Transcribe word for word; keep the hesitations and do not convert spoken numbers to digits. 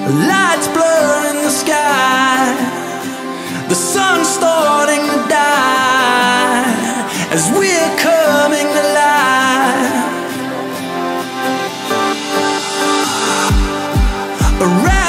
lights blur in the sky, the sun's starting to die as we're coming to life. Around